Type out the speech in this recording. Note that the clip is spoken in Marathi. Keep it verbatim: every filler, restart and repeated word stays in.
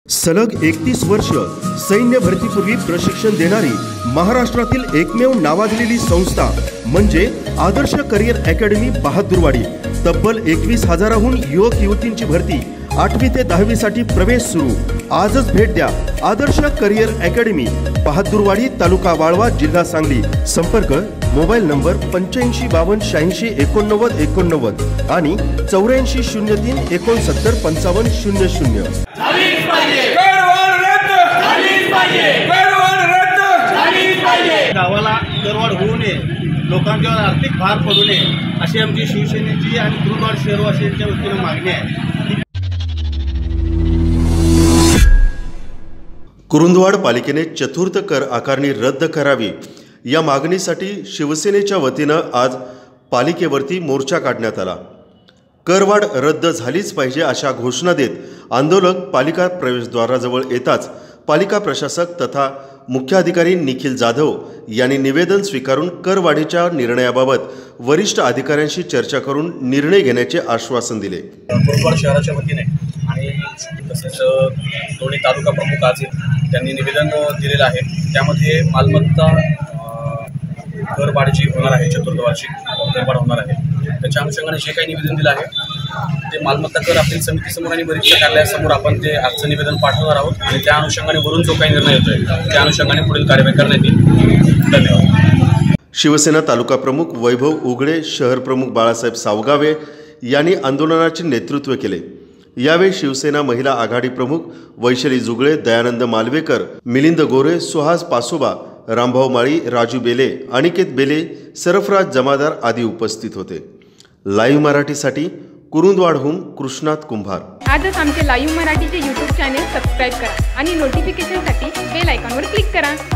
सलग एकतीस वर्ष सैन्य भरतीपूर्वी प्रशिक्षण देणारी महाराष्ट्रातील एकमेव नावाजलेली संस्था म्हणजे आदर्श करिअर अकॅडमी बहादूरवाडी। तब्बल एकवीस हजाराहून युवक युवतींची भरती आठवी ते दहावी साठी प्रवेश सुरू। आजच भेट द्या आदर्श करिअर अकॅडमी बहादूरवाडी, तालुका वाळवा, जिल्हा सांगली। संपर्क मोबाईल नंबर पंच्याऐंशी बावन्न शहाऐंशी एकोणनव्वद एकोणनव्वद आणि चौऱ्याऐंशी शून्य तीन एकोणसत्तर पंचावन्न शून्य शून्य। गावाला करवाढ होऊ नये, लोकांच्यावर आर्थिक भार पडू नये अशी आमची शिवसेनेची आणि कुरुंदवाड शहरवासियांच्या वतीने मागणी आहे। कुरुंदवाड पालिकेने चतुर्थ कर आकारणी रद्द करावी या मागणीसाठी शिवसेनेच्या वतीनं आज पालिकेवरती मोर्चा काढण्यात आला। करवाढ रद्द झालीच पाहिजे अशा घोषणा देत आंदोलक पालिका प्रवेशद्वाराजवळ येताच पालिका प्रशासक तथा मुख्याधिकारी निखिल जाधव यांनी निवेदन स्वीकारून करवाढीच्या निर्णयाबाबत वरिष्ठ अधिकाऱ्यांशी चर्चा करून निर्णय घेण्याचे आश्वासन दिले। कुरुंदवाड शहराच्या वतीने आणि तसेच दोन्ही तालुका प्रमुख आज त्यांनी निवेदन दिलेलं आहे। त्यामध्ये मालमत्ता करवाढ जी होणार आहे, चतुर्थवार्षिक करवाढ होणार आहे, त्याच्या अनुषंगाने जे काही निवेदन दिलं आहे ते मालमत्ता कर अपील समितीसमोर आणि वरिष्ठ कार्यालयासमोर आपण ते आजचं निवेदन पाठवणार आहोत आणि त्या अनुषंगाने वरून जो काही निर्णय होतोय त्या अनुषंगाने पुढील कार्यवाही करण्यात येईल। धन्यवाद। शिवसेना तालुका प्रमुख वैभव उघडे, शहर प्रमुख बाळासाहेब सावगावे यांनी आंदोलनाचे नेतृत्व केले। यावेळी शिवसेना महिला आघाडी प्रमुख वैशाली जुगळे, दयानंद मालवेकर, मिलिंद गोरे, सुहास पासोबा, रामभाऊ माळी, राजू बेले, अनिकेत बेले, सरफराज जमादार आदी उपस्थित होते। लाईव्ह मराठीसाठी कुरुंदवाडहून कृष्णात कुंभार। आजच आमचे लाईव्ह मराठीचे यूट्यूब चॅनेल सबस्क्राईब करा आणि नोटिफिकेशनसाठी बेल आयकॉनवर क्लिक करा।